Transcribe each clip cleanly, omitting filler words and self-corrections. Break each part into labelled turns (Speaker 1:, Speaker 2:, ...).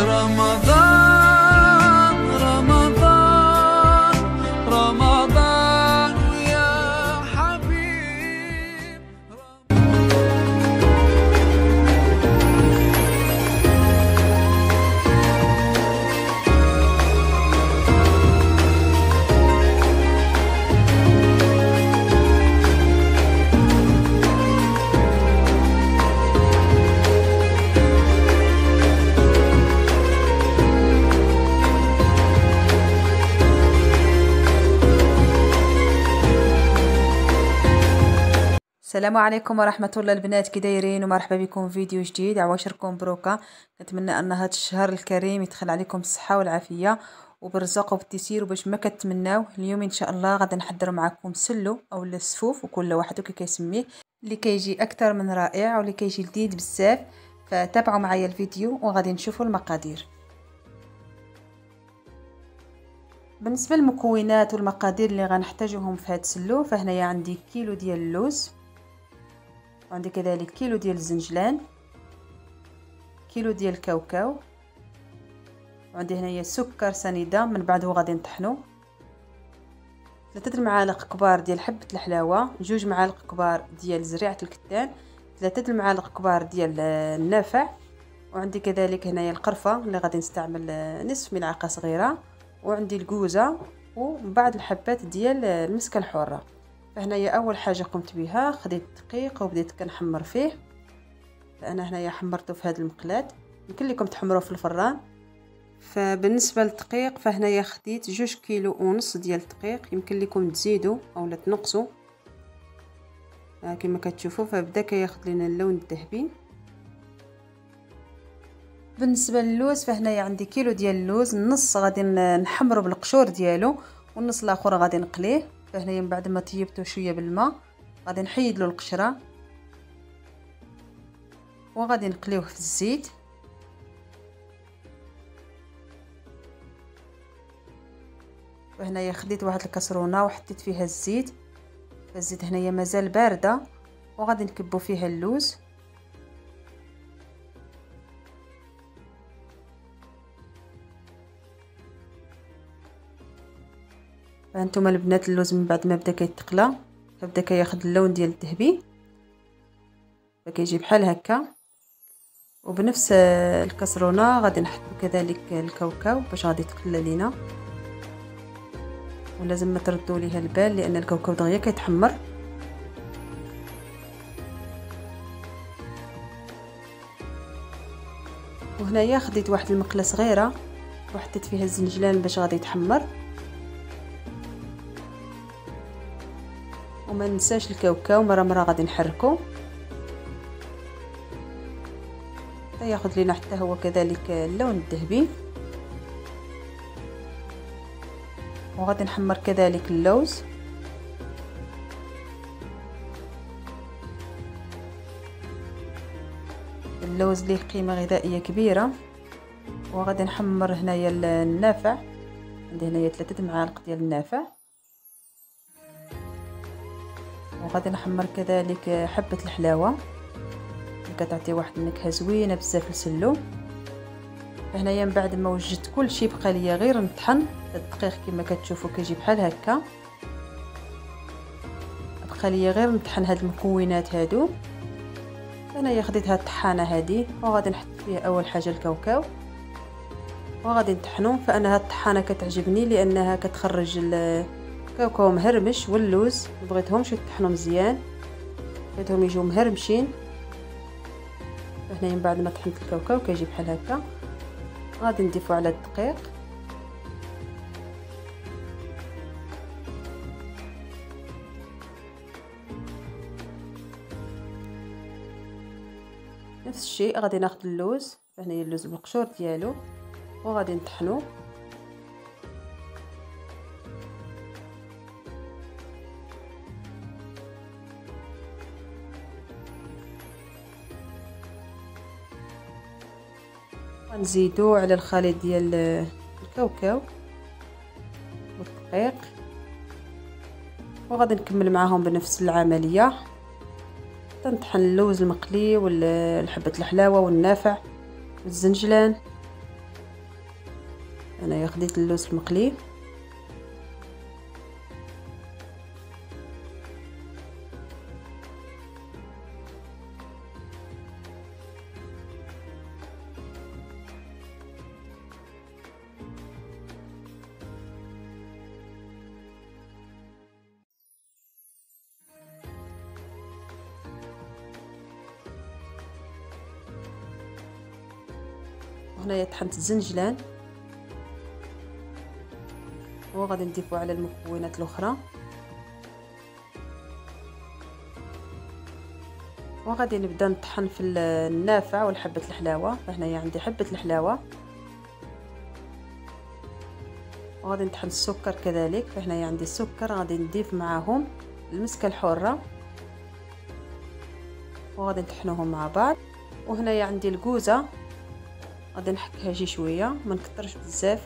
Speaker 1: رمضان رمضان رمضان يا حبيب.
Speaker 2: السلام عليكم ورحمة الله البنات، كي دايرين؟ ومرحبا بكم في فيديو جديد. عواشركم بروكا. نتمنى ان هذا الشهر الكريم يدخل عليكم بالصحة والعافية وبالرزق وبالتيسير، وباش ما كتمناو. اليوم ان شاء الله غادي نحضر معكم سلو او السفوف، وكل واحد كي كيسميه، اللي كيجي اكثر من رائع واللي كيجي لذيذ بزاف. فتابعوا معايا الفيديو وغادي نشوفوا المقادير. بالنسبه للمكونات والمقادير اللي غنحتاجوهم في هذا السلو، فهنايا عندي كيلو ديال اللوز، وعندي كذلك كيلو ديال الزنجلان، كيلو ديال الكاوكاو، وعندي هنايا سكر سنيده من بعده غادي نطحنو، 3 المعالق كبار ديال حبه الحلاوه، 2 معالق كبار ديال زريعه الكتان، 3 المعالق كبار ديال النافع، وعندي كذلك هنايا القرفه اللي غادي نستعمل نصف ملعقه صغيره، وعندي الكوزه وبعض الحبات ديال المسكه الحره. فهنايا اول حاجه قمت بها، خديت الدقيق وبديت كنحمر فيه. فانا هنايا حمرته في هذا المقلاة، يمكن لكم تحمروه في الفران. فبالنسبه للدقيق فهنايا خديت 2 كيلو ونص ديال الدقيق، يمكن لكم تزيدوا اولا تنقصوا كما كتشوفوا. فبدا كياخذ لنا اللون الذهبي. بالنسبه للوز فهنايا عندي كيلو ديال اللوز، النص غادي نحمره بالقشور ديالو والنص الاخر غادي نقليه. فهنايا من بعد ما طيبته شويه بالماء غادي نحيد له القشره وغادي نقليوه في الزيت. وهنايا خديت واحد الكاسرونه وحطيت فيها الزيت، فالزيت هنايا مازال بارده، وغادي نكبو فيها اللوز. فانتم البنات اللوز من بعد ما بدا كيتقلى فبدا كياخذ اللون ديال الذهبي، فكيجي بحال هكا. وبنفس الكاسرونه غادي نحط كذلك الكاوكاو باش غادي تقلى لينا، ولازم ما تردوا ليها البال لان الكاوكاو دغيا كيتحمر. وهنايا خديت واحد المقله صغيره وحطيت فيها الزنجلان باش غادي يتحمر. وما ننساش الكاوكاو مره غادي نحركو ياخذ لنا حتى هو كذلك اللون الذهبي. وغادي نحمر كذلك اللوز. اللوز ليه قيمه غذائيه كبيره. وغادي نحمر هنايا النافع، عندي هنايا 3 معالق ديال النافع. وغادي نحمر كذلك حبه الحلاوه كتعطي واحد النكهه زوينه بزاف للسلو. فهنايا من بعد ما وجدت كل شيء بقى ليا غير نطحن الدقيق كما كتشوفوا كيجي بحال هكا. بقى ليا غير نطحن هاد المكونات هادو. هنايا خديت هاد الطحانه هادي وغادي نحط فيها اول حاجه الكاوكاو وغادي نطحنو. فانا هاد الطحانه كتعجبني لانها كتخرج الكاوكاو مهرمش، واللوز مبغيتهمش يطحنوا مزيان، بغيتهم يجيو مهرمشين. هنا من بعد ما طحنت الكاوكاو كيجي بحال هكا. غادي نضيفو على الدقيق نفس الشيء. غادي ناخذ اللوز، هنايا اللوز بالقشور ديالو وغادي نطحنو. غنزيدو على الخليط ديال الكاوكاو والدقيق وغادي نكمل معاهم بنفس العمليه. تنطحن اللوز المقلي والحبة الحلاوه والنافع والزنجلان أنا خديت اللوز المقلي. هنايا طحنت الزنجلان وغادي نضيفو على المكونات الاخرى، وغادي نبدا نطحن في النافع والحبة الحلاوة. فهنايا عندي حبة الحلاوة، وغادي نطحن السكر كذلك. فهنايا عندي السكر، غادي نضيف معاهم المسكة الحرة وغادي نطحنوهم مع بعض. وهنايا عندي الكوزة، غادي نحكها شي شويه، ما نكترش بزاف.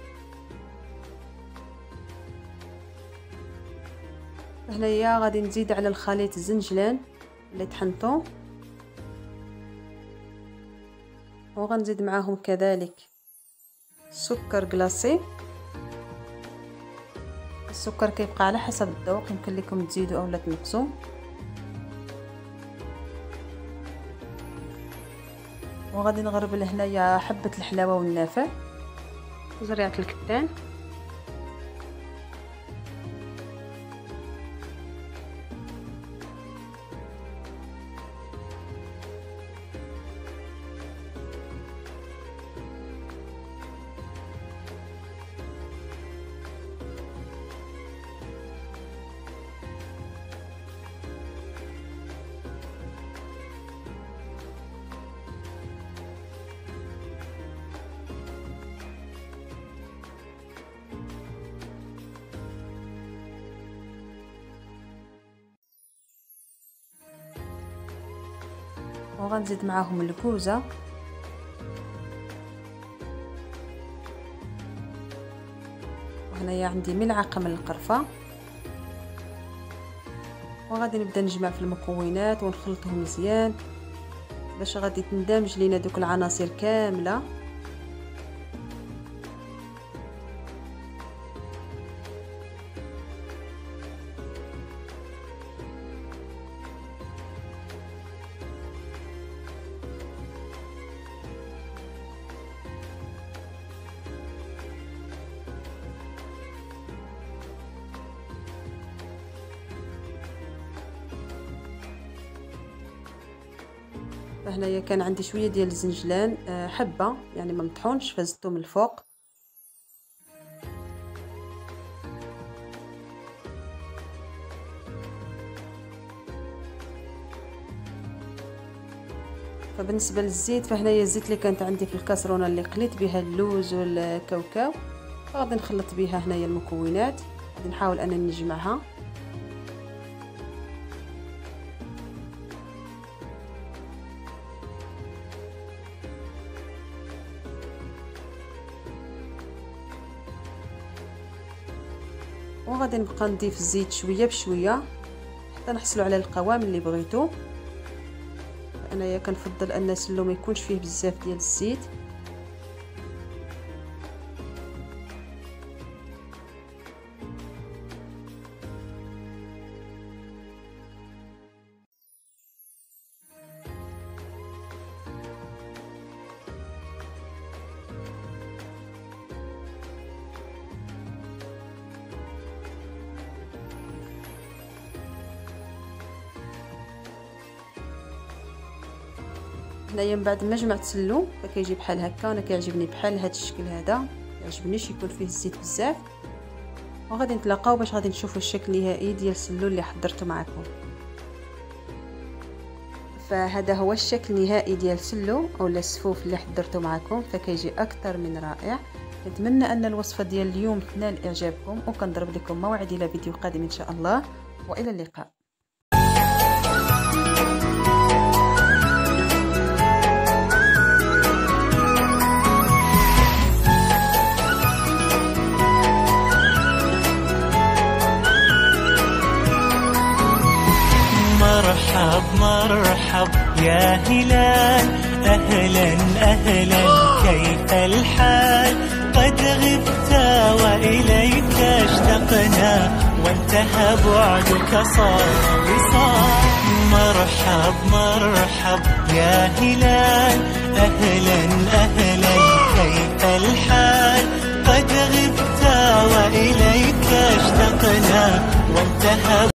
Speaker 2: هنايا غادي نزيد على الخليط الزنجلان اللي طحنته، وغنزيد معاهم كذلك سكر كلاصي. السكر كيبقى على حسب الذوق، يمكن لكم تزيدوا اولا تنقصوا. وغادي نغربل هنايا حبة الحلاوة والنافع وزريعة الكتان. وغنزيد معاهم الكوزة وهنايا عندي ملعقة من القرفة. وغادي نبدا نجمع في المكونات ونخلطهم مزيان باش غادي تندمج لينا دوك العناصر كاملة. فهنايا كان عندي شويه ديال الزنجلان، حبه يعني ما مطحونش، فزدته من الفوق. فبالنسبه للزيت، فهنايا الزيت اللي كانت عندي في الكاسرونه اللي قليت بها اللوز والكاوكاو، غادي نخلط بها هنايا المكونات. غادي نحاول انني نجمعها. وغادي نبقى نضيف الزيت شويه بشويه حتى نحصلوا على القوام اللي بغيتو. انايا كنفضل ان السلو ما يكونش فيه بزاف ديال الزيت. هنايا من بعد ما جمعت السلو فكيجي بحال هكا، وانا كيعجبني بحال هذا الشكل هذا، كيعجبنيش يكون فيه الزيت بزاف. وغادي نتلاقاو باش غادي نشوفوا الشكل النهائي ديال السلو اللي حضرته معكم. فهذا هو الشكل النهائي ديال السلو اولا السفوف اللي حضرته معكم، فكيجي اكثر من رائع. نتمنى ان الوصفه ديال اليوم تنال اعجابكم، وكنضرب لكم موعد الى فيديو قادم ان شاء الله، والى اللقاء.
Speaker 3: مرحب مرحب يا هلال، أهلا أهلا كيف الحال؟ قد غبت وإليك اشتقنا وانتهى بعدك صار وصال. مرحب مرحب يا هلال أهلا أهلا كيف الحال قد غبت وإليك اشتقنا وانتهى